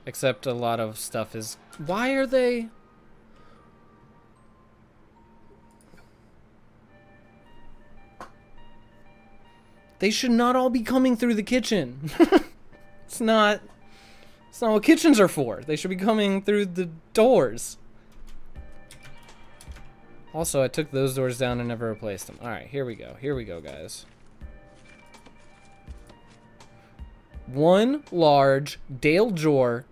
Except a lot of stuff is... Why are they... They should not all be coming through the kitchen. It's not what kitchens are for. They should be coming through the doors. Also, I took those doors down and never replaced them. Alright, here we go. Here we go, guys. One large Dale Jor